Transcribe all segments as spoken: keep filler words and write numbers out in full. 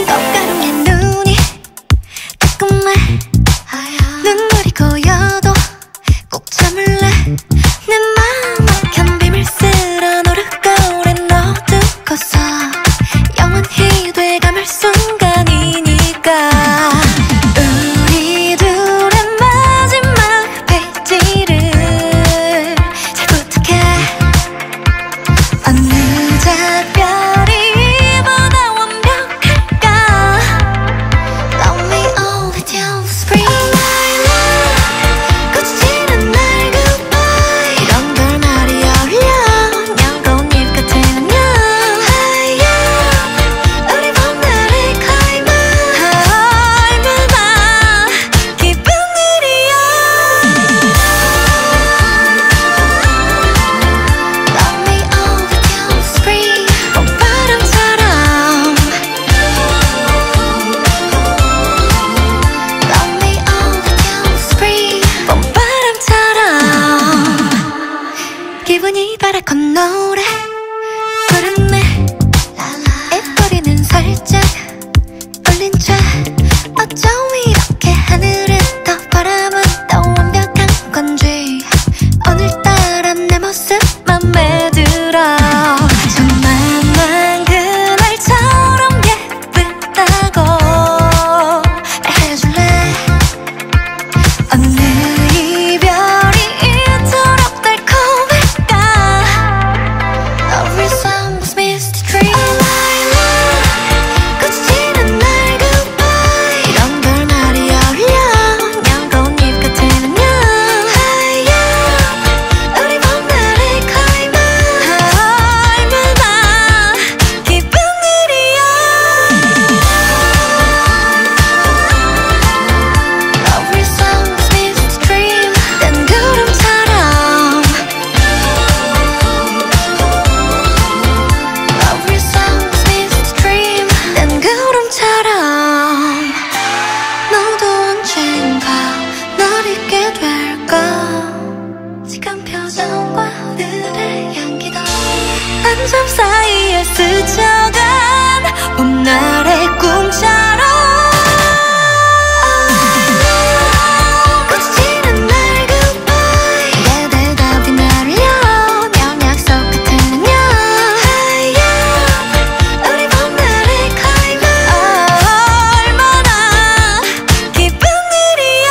꽃가루에 눈이 따끔해. 눈물이 고여도 꼭 참을래. 내 맘 막힌 비밀 쓸어 노릇거울에 넣어두고서 영원히 돼가물 순간이니까. 우리 둘의 마지막 페이지를 잘 부탁해. 어느 작별이 이보다 완벽할까. Love me all the time, spring my love. 꽃이 지는 날 goodbye. 이런 걸 말이 어울려. 냥꽃잎 같은 안녕. Hey you, 우리 봄날의 climax. 얼마나 기쁜 일이야. Love me all the time, spring 봄바람처럼. Love me all the time, spring 봄바람처럼. 기분이 바라건 노래 부르네. 입꼬리는 살짝 올린 채 어쩜 이렇게 하늘은 더 바람은 더 완벽한 건지 오늘따라 내 모습 맘에 들어. 정말 난 그날처럼 예쁘다고 말해줄래. 어느 이별이 이토록 달콤할까. Love resembles misty dream. My love, 꽃이 지는 날 goodbye. 이런 걸 말이 어울려. 냥꽃잎 같은 안녕. Hey you, 우리 봄날의 climax. 얼마나 기쁜 일이야. Love resembles misty dream. 난 구름처럼. Love resembles misty dream. 난 구름처럼. 너도 언젠가 날 잊게 될까. 지금 표정과 오늘의 향기도 한참 사이에 스쳐간 봄날의 꿈처럼. 꽃이 지는 날 goodbye. 내 대답이 날려. 냥 약속 같은 안녕. Hey you, 우리 봄날의 climax. 얼마나 기쁜 일이야.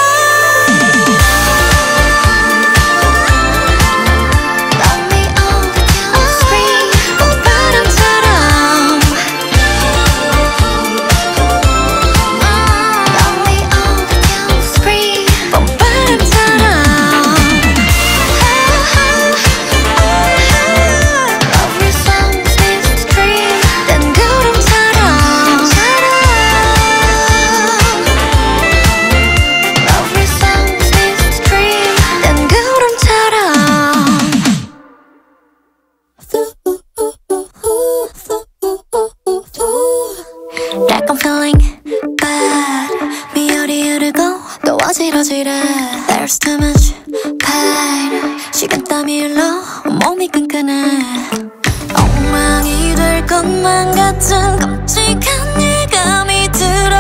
Love me all the time, spring 봄바람처럼. Love me all the time, spring 봄바람처럼. Love resembles misty dream. 난 구름처럼. Love resembles misty dream. 난 구름처럼. Like I'm feeling bad. 미열이 흐르고 또 어지러지래. There's too much pain. 시간 땀이 흘러 몸이 끈끈해. 엉망이 될 것만 같은 끔찍한 예감이 들어.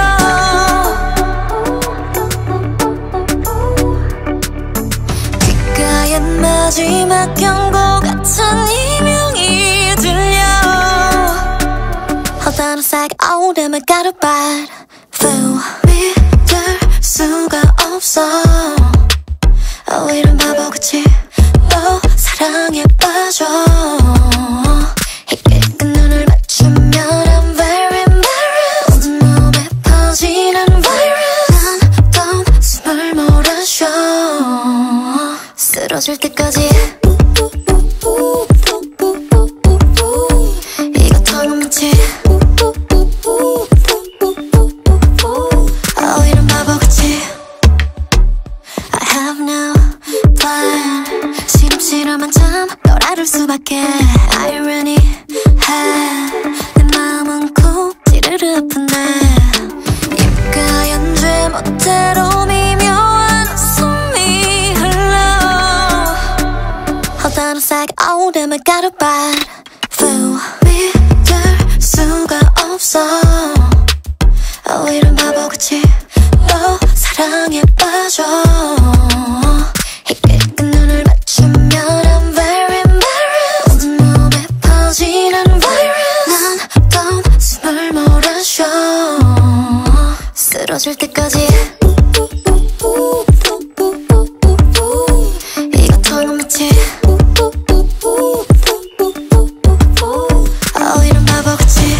귓가에 마지막 경고 같은 이명이 들려. Hold on a sec, oh damn I got a bad feel. 믿을 수가 없어. Oh 이런 바보같이 또 사랑에 빠져. 희끗끝 눈을 맞추면 I'm very embarrassed. 온 몸에 퍼지는 virus. 난 어떤 숨을 몰아쉬어. 쓰러질 때까지. 이거 텅은 마치 oh 이런 바보같이. I have no plan. 시름시름한 잠 널 알을 수밖에. Irony 해. 내 마음은 콕 찌르르 아픈데. 입가 연주에 멋대로 미묘한 웃음이 흘러. Hold on a sec, oh damn I got a bad feel. 믿을 수가 없어. 어 이런 바보같이 또 사랑에 빠져 희끗 눈을 맞추면 I'm very embarrassed 온몸에 퍼지는 virus 난 또 숨을 몰아쉬어 쓰러질 때까지 이거 통은 마치 어 이런 바보같이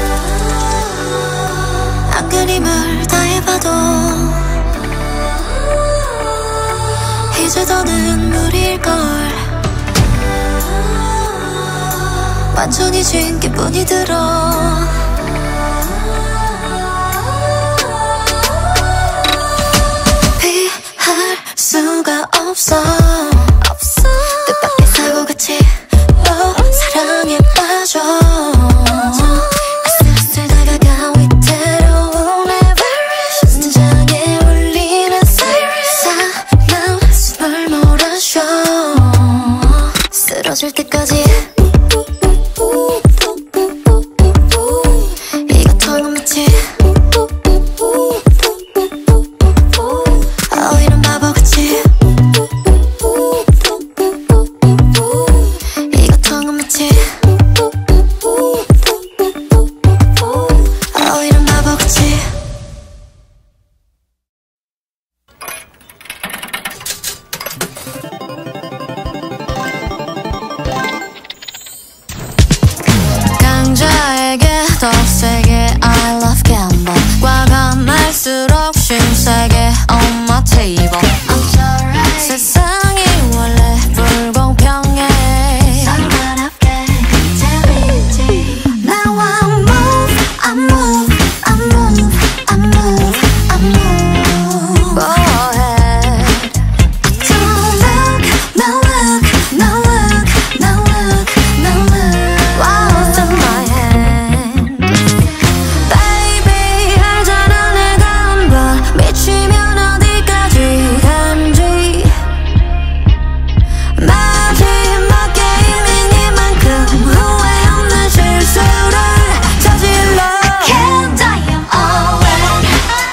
안그림을 다 해봐도 이제 더는 무리일걸 완전히 진 기분이 들어 피할 수가 없어 뜻밖의 사고같이 또 사랑에 빠져 아슬아슬 다가가 위태로운 everest 심장에 울리는 siren 사나운 숨을 몰아쉬어 쓰러질 때까지 이거 통은 마치 어 이런 바보같이 이거 통은 마치 어 이런 바보같이 강자에게 더 세게 I love gamble 과감할수록 신세계 on my table I'm sorry 세상이 원래 불공평해 상관없게 재밌지 Now I move I move I move I move I move Go ahead Don't look no look no look no look no look Wow to my hand Baby 알잖아 내가 한번 미치면 어디까지 간지 마지막 게임이니만큼 후회 없는 실수를 저질러 Can't die I'm all in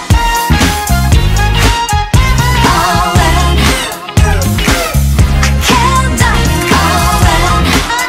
all in Can't die all in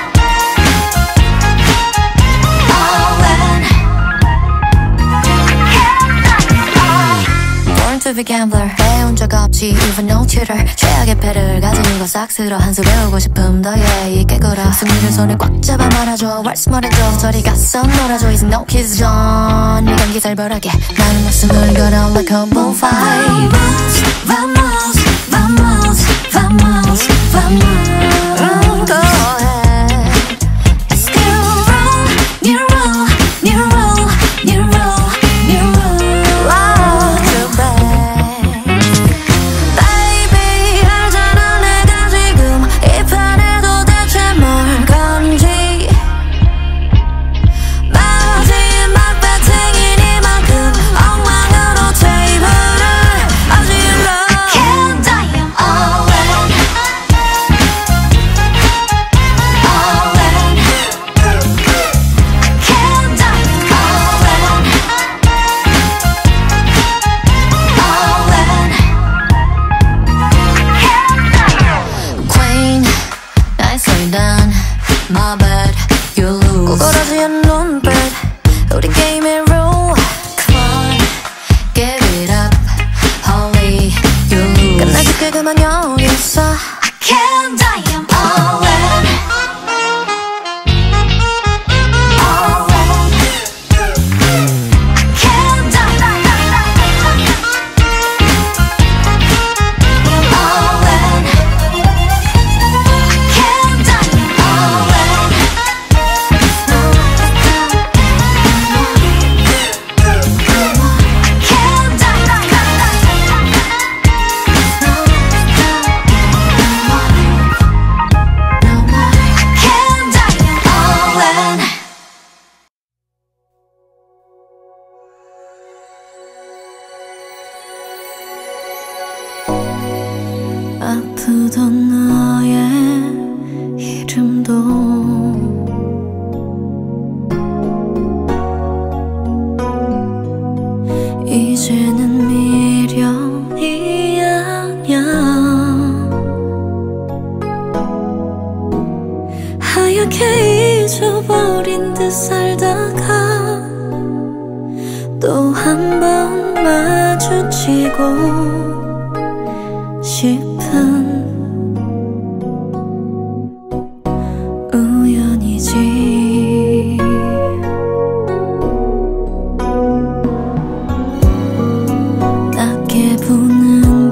Born to be gambler 배운 적 없지 even no tutor 최악의 패를 가지고 싹 쓸어 한 수 배우고 싶음 더 예의 깨거라 승리를 손에 꽉 잡아 말아줘 왈스 말해줘 저리 가서 놀아줘 It's no kiss zone 이 경기 살벌하게 나는 목숨을 걸어 like a bullfight Vamos, vamos, vamos, vamos, vamos Go ahead Still roll, new roll, new roll, new roll, new roll Wow, too bad Baby 알잖아 내가 지금 이 판에 도대체 뭘 건지 마지막 배팅이니만큼 엉망으로 테이블을 어질러 Can't die I'm all in all in Can't die all in all in Queen nicely done My bad you lose 구부러진 눈빛 우리 게임의 rule Come on give it up Holy you lose 끝나줄게 그만 여기서 I can't die I'm all in all in Can't die all in Can't die all in 이렇게 잊어버린 듯 살다가 또 한 번 마주치고 싶은 우연이지. 낮게 부는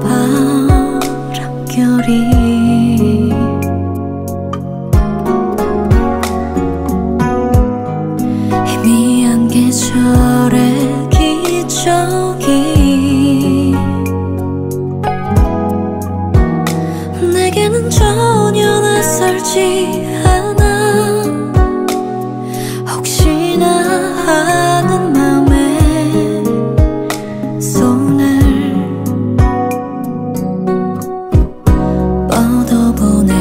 바람결이 희미한 계절의 기적이 내게는 전혀 낯설지 않아. 혹시나 하는 마음에 손을 뻗어보네.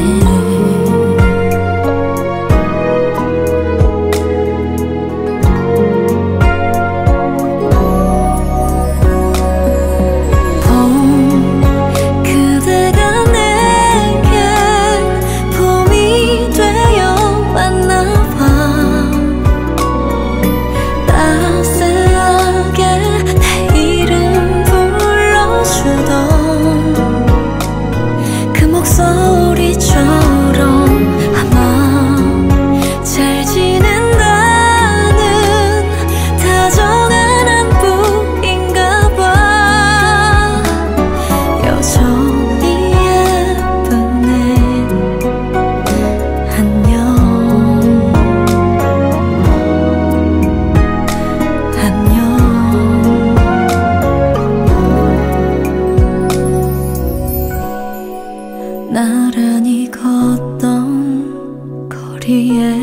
나란히 걷던 거리에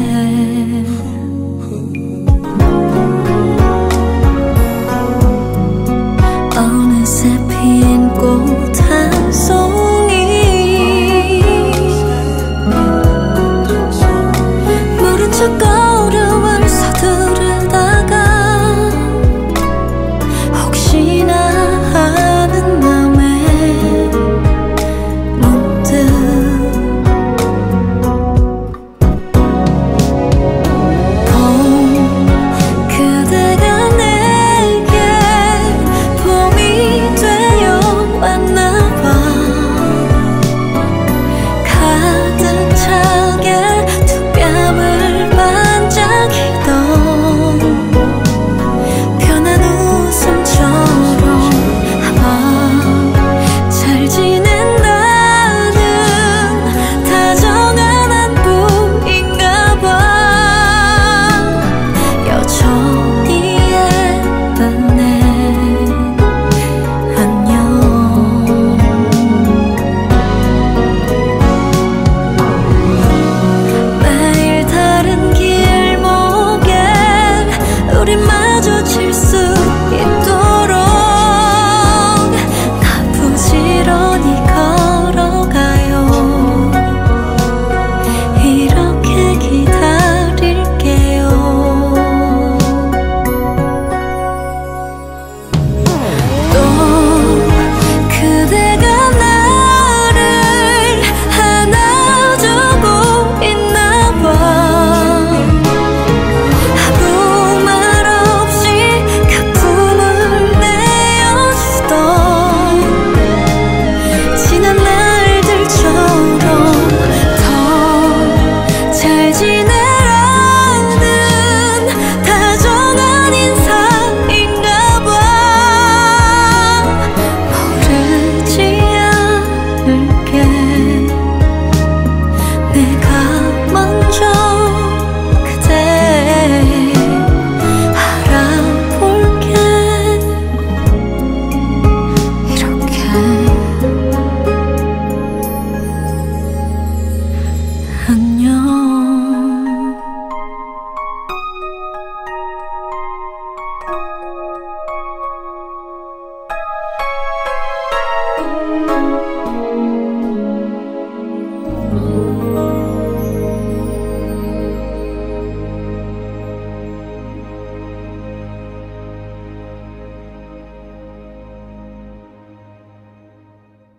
어느새 핀 꽃 한 송이 모른 척 걸음을 서두르다가 혹시나 하는 맘에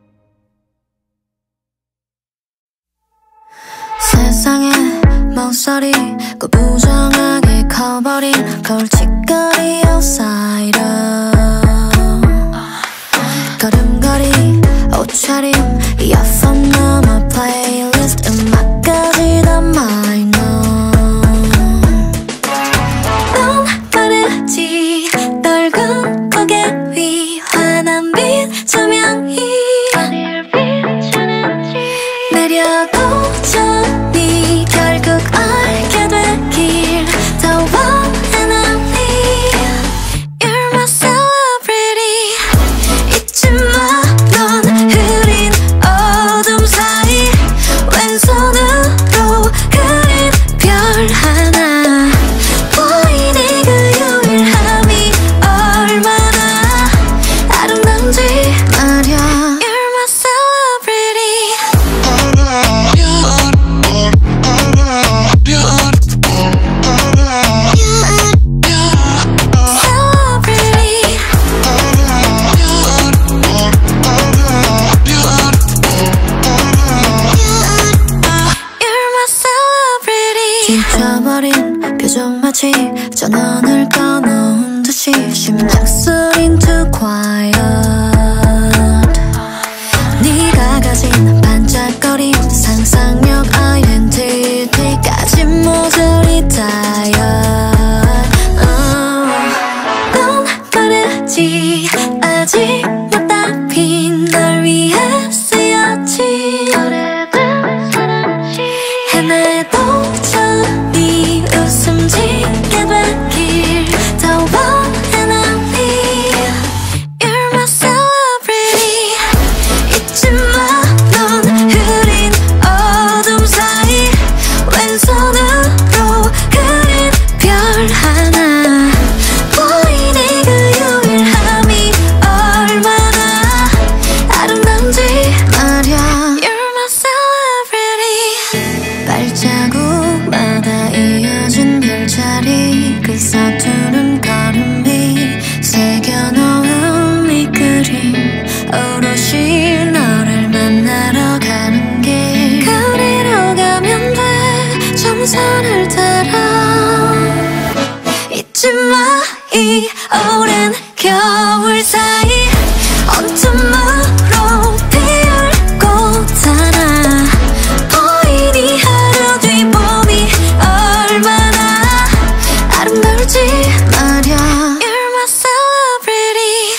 세상에 멍 핑계거리고 부정하게 커버린 골칫거리 outsider. 걸음걸이 옷차림 이어폰 넘어 플레이리스트 음악까지 다 마이너. 넌 빠르지 넓은 고개 위 환한 빛 조명이 어딜 비추는지 내려도 전이 결국 알게 되길 더 원한 only You're my celebrity. 잊지 마 넌 흐린 어둠 사이 왼손으로 그린 별 하나 보이니 그 유일함이 얼마나 아름다운지 말야. You're my celebrity. 지쳐버린 표정 마치 전원을 꺼놓은 듯이 심장 소린 too quiet. 네가 가진 반짝거림 상상력 아이덴티티까지 모조리 diet. 넌 빠르지 아직 못다 핀 널 위해 쓰였지 오래된 사랑지 헤매도 이 웃음 짓게 되길 더 원한 only You're my celebrity. 잊지 마 넌 흐린 어둠 사이 왼손으로 그린 별 하나 보이니 그 유일함이 얼마나 아름다운지 말야. You're my celebrity. 발자국마다 이어진 별자리 그 서투른 걸음이 새겨놓은 이 그림 오롯이 너를 만나러 가는 길 거리로 가면 돼 정선을 따라. 잊지 마 이 오랜 겨울 사이 온tum으로 피울 꽃 하나 보이니 하루 뒤 봄이 얼마나 아름다울지 말야. You're my celebrity.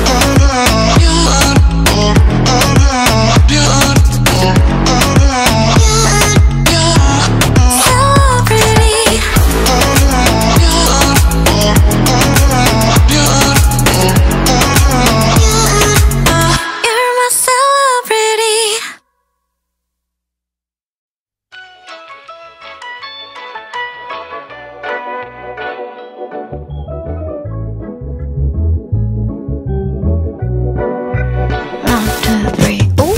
You're my celebrity. One, two, three, ooh.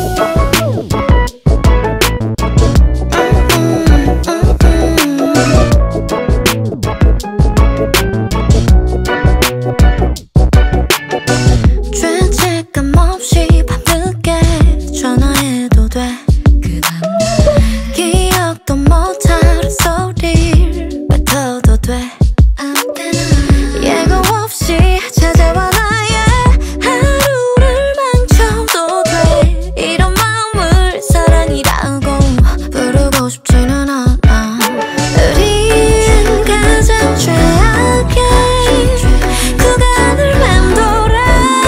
죄책감 없이 밤늦게 전화해도 돼. 그 다음날 기억도 못할 소리를 뱉어도 돼. 예고 없이 찾아와 나의 하루를 망쳐도 돼. 이런 마음을 사랑이라고 부르고 싶지는 않아. 우린 가장 최악의 구간을 맴돌아.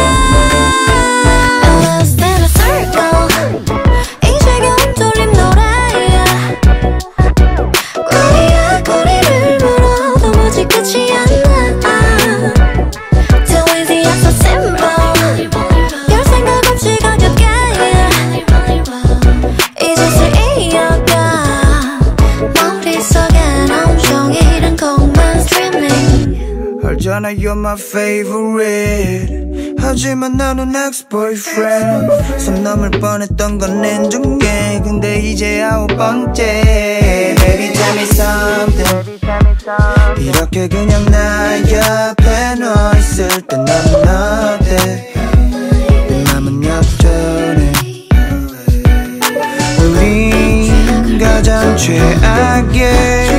Less than a circle 이제 겨우 돌림 노래야. 꼬리야 꼬리를 물어도 뭐지 끝이 안 나. Too easy and so simple 별 생각 없이 가볍게 이제서 이어가 머릿속엔 온종일은 곡만 streaming. 알잖아 you're my favorite. 하지만 나는 ex-boyfriend. 손 넘을 뻔했던 건 인정해. 근데 이제 아홉 번째. Baby tell me something. 이렇게 그냥 나 옆에 너 있을 때 나는 어때. 내 맘은 역전해. 우린 가장 최악의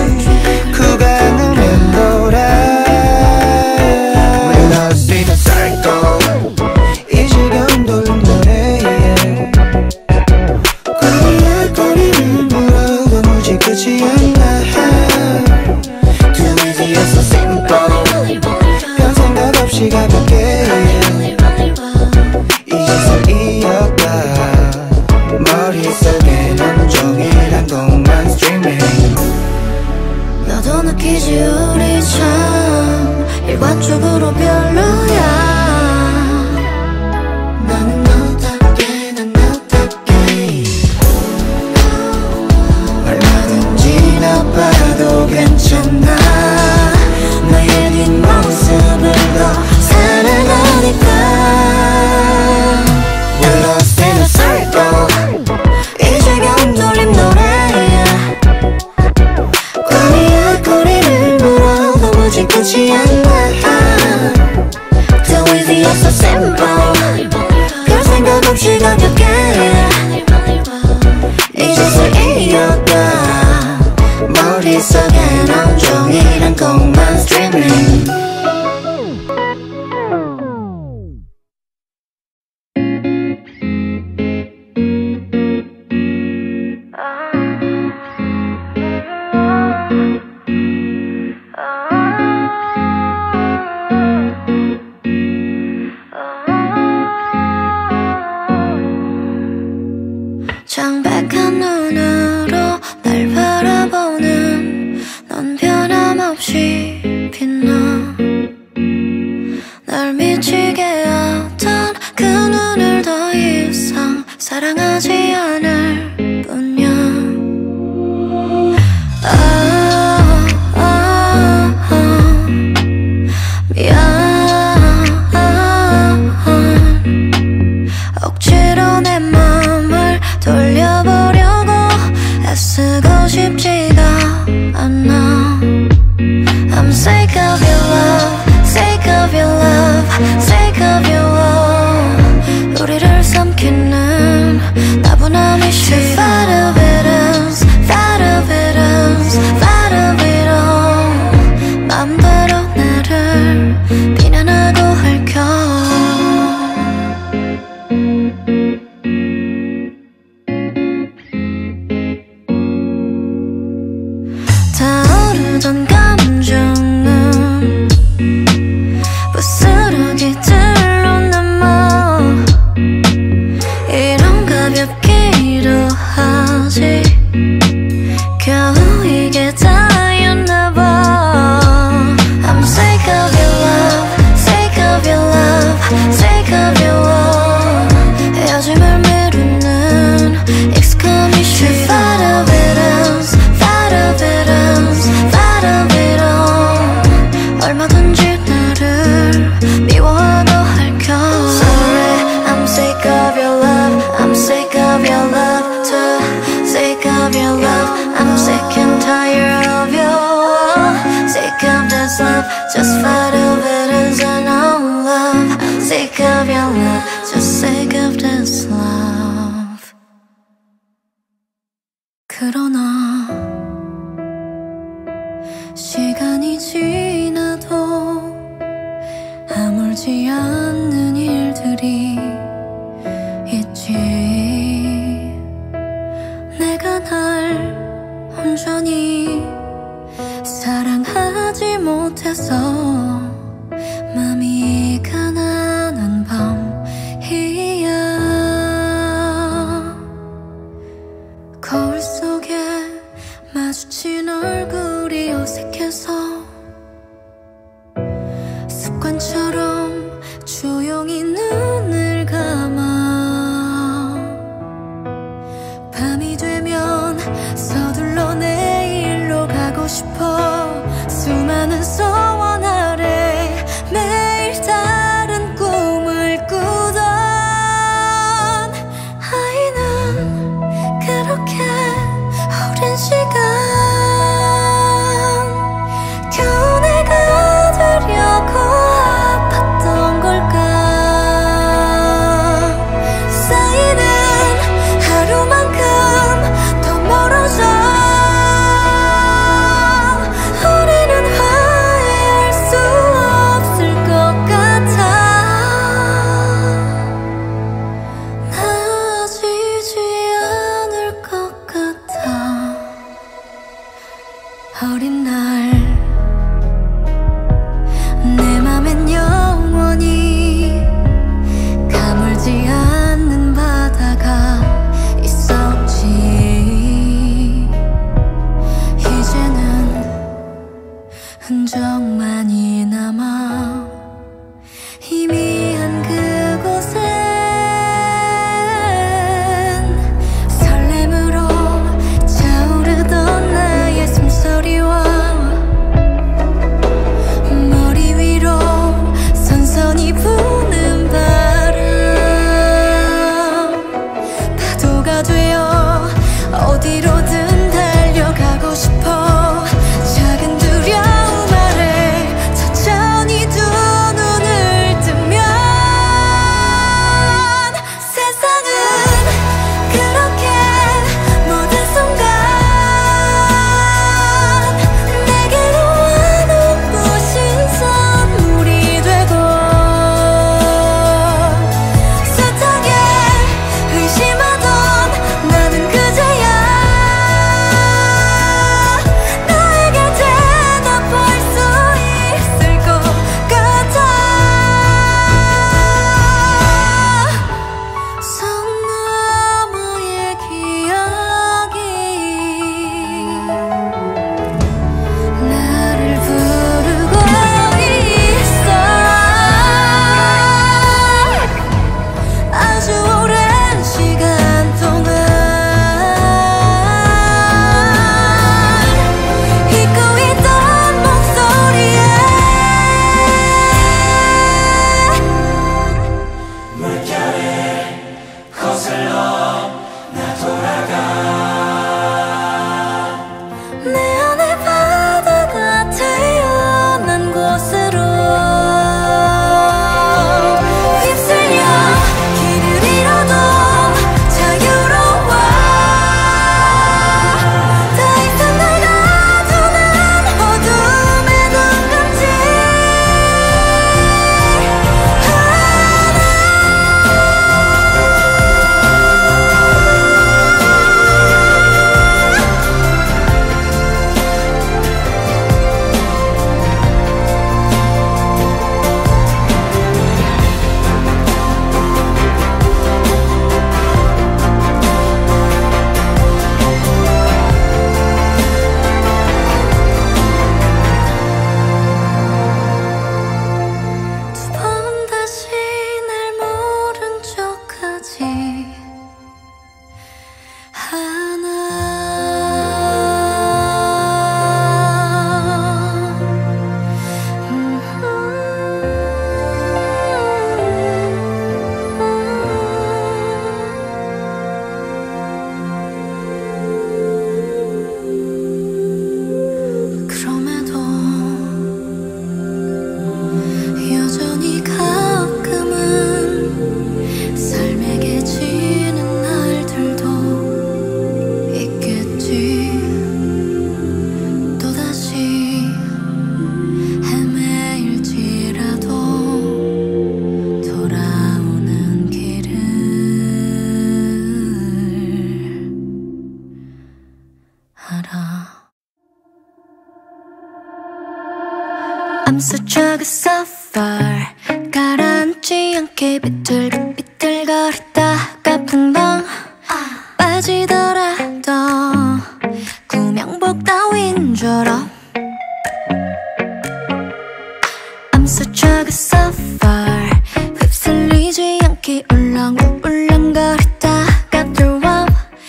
괜찮아 너의 뒷모습을 더 사랑하니까 We're lost in a circle 이제 곁돌림 노래야 꼬리와 꼬리를 물어 너무 짓궂지 않아 The easy is so simple 별 생각 없이 가볍게 이제서 이어가 머릿속엔 온종일 곡만 streaming 창백한 눈으로 날 바라보는 넌 변함없이 빛나 날 미치게 하던 그 눈을 더 이상 사랑하지 않을 뿐이야 아, 아, 아, 미안 억지로 내 맘을 돌려보려고 애쓰고 싶지가 않아 I'm sick of your love, sick of your love, sick of your love 우리를 삼키는 나분함이 싫어 Fat of it is, fat of it is, fat of it all 맘대로 나를 비난하고 핥혀 타오르던 감정은 부스러기들로 남아 이런 가볍기도 하지 겨우 이게 다였나봐 I'm sick of your love, sick of your love, sick of your love 헤어짐을 미루는 익숙함이 싫어 Fat of it is, fat of it is, fat of it all 얼마든지 나를 미워하고 핥혀 Sorry, I'm sick of your love, I'm sick of your love too Sick of your love, I'm sick and tired of you Sick of this love, just fat of it is and all love Sick of your love, just sick of this love 그러나 시간이 지나도 아물지 않는 일들이 있지 내가 날 온전히 사랑하지 못해서 맘이 가난한 밤이야 거울 속에 마주친 얼굴이 어색해서 습관처럼 조용히 눈을 감아 밤이 되면 서둘러 내일로 가고 싶어 수많은 소원 아래 매일 다른 꿈을 꾸던 아이는 그렇게 오랜 시간 겨우 내가 되려고 아팠던 걸까 쌓이는 하루만큼 더 멀어져 우리는 화해할 수 없을 것 같아 나아지지 않을 것 같아 어린 날 내 맘엔 영원히 가물지 않는 바다가 있었지 이제는 흔적만이 남아 희미한 그곳엔 설렘으로 차오르던 나의 숨소리와 알아. I'm such a good suffer. 가라앉지 않게 비틀비틀거리다가 풍덩 빠지더라도 구명복 따윈 줄 알아. I'm such a good suffer. 휩쓸리지 않게 울렁울렁거리다가 들어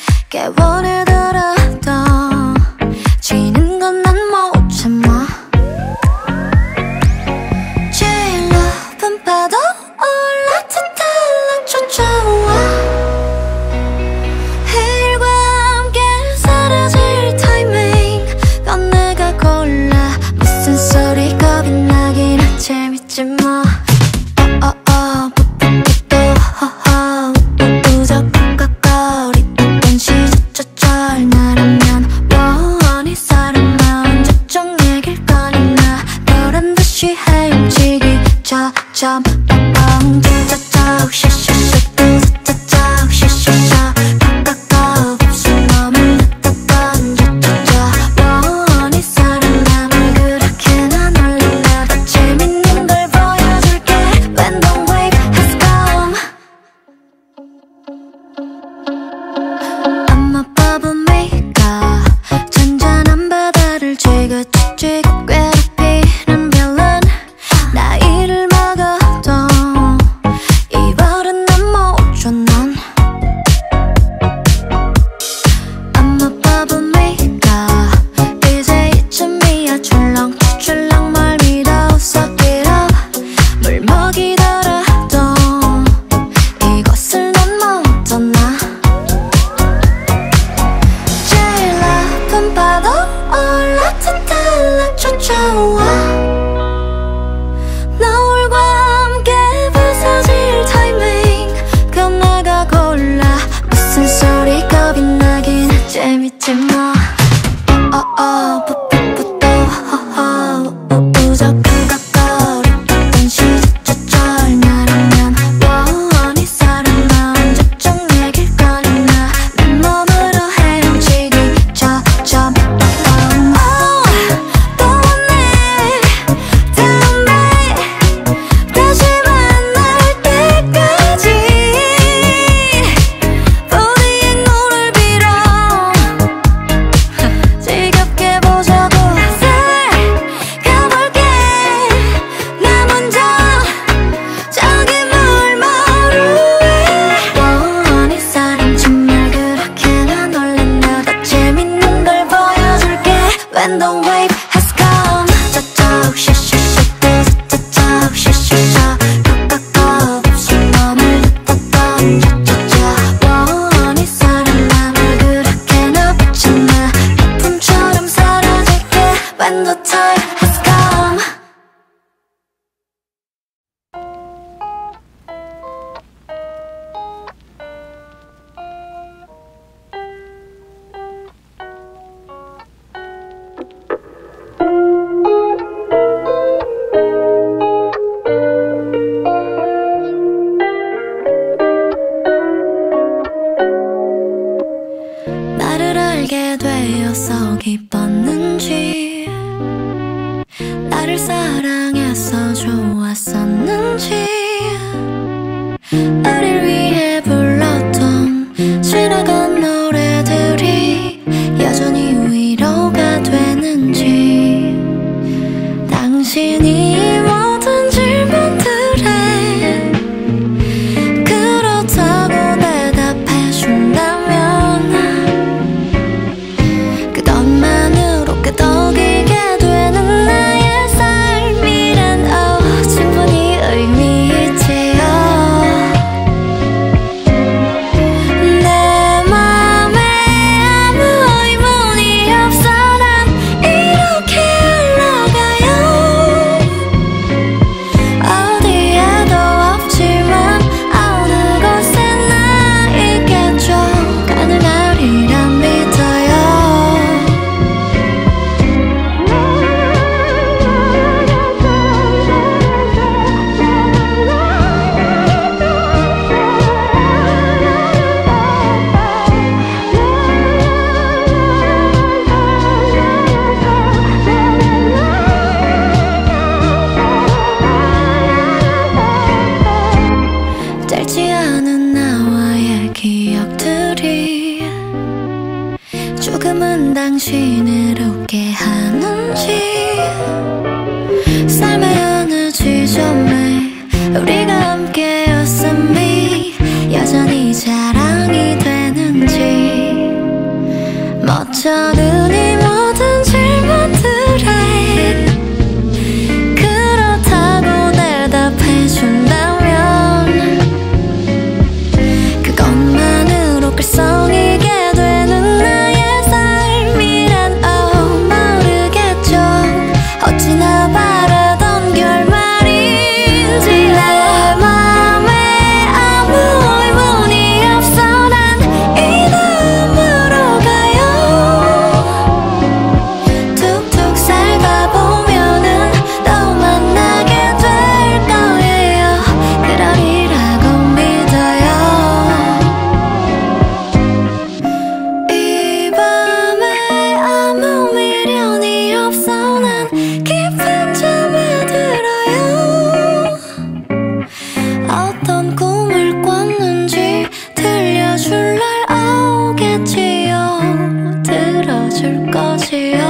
깨워내더라도 지는 건 난 못 참아. 제일 높은 파도 올라타탈락 쫓아와. 해일과 함께 사라질 타이밍 건 내가 골라. 무슨 소리 겁이 나긴 재밌지 뭐. 어어어 붓붓붓도 허허 우적 깍깍거리던 시저쩔 나라면 원히 사람 마음 저쪽 얘길 꺼내나. 너란 듯이 헤엄치기 저점 뻥뻥 쩌쩌쩌 샤샤샤 뚜쩌쩌 샤샤샤 깍깍깍 입술 너무 뜯었던 쩌쩌쩌 원히 사람 남을 그렇게 난 놀린다. 더 재밌는 걸 보여줄게. When the wave has come. I'm a bubble maker. 잔잔한 바다를 쥐긋쥐긋 괴롭히는 빌런. 나이를 먹어도 이 버릇 난 못 줘 넌. I'm a bubble maker. 이제 이쯤이야 출렁출렁 뭘 믿어 suck it up. 물 먹이더라도 이것을 난 못 떠나. 제일 높은 파도 올라타탈락 쫓아와. 노을과 함께 부서질 타이밍 그건 내가 골라. 무슨 소리 겁이 나긴 재밌지 뭐. 어어어 붓붓붓도 허허 우적 깍깍거리던 시저쩔 나라면 원히 사람 마음 저쪽 얘길 꺼내나. 내 몸으로 헤엄치기 저점 뻥뻥. 또 왔네 다음에 다시 만날 때까지 부디의 눈을 빌어 지겹게 보자고. 가볼게 나 먼저 저기 물마루에. 원히 사람 정말 그렇게 난 놀린다. 더 재밌는 걸 보여줄게. When the wave has come. 저쪽 샤샤샤 뚜쩌쩌 샤샤샤 깍깍깍 입술 너무 뜯었던 쩌쩌쩌 원히 사람 남을 그렇게 나 붙였나. 폭풍처럼 사라질게. When the time has come. 나를 알게 되어서 기뻤는지 나를 사랑해서 좋았었는지 우릴 위해 불렀던 지나간 노래들이 여전히 위로가 되는지. 당신이 모든 질문들에 그렇다고 대답해준다면 그것만으로 끝없는 조금은 당신을 웃게 하는지 삶의 어느 지점에 우리가 함께였음이 여전히 자랑이 되는지 멋져는 이 모든 질문들에 그렇다고 대답해준다면 그것만으로 글썽이게 되는 나의 삶이란 oh 모르겠죠 어찌나 바라던 결말인지 내 맘에 아무 의문이 없어 난 이 다음으로 가요 툭툭 살아보면은 또 만나게 될 거예요 그러리라고 믿어요 이 밤에 아무 미련이 없어 난 깊은 잠에 들어요 어떤 꿈을 꿨는지 들려줄 날 오겠지요 들어줄 거지요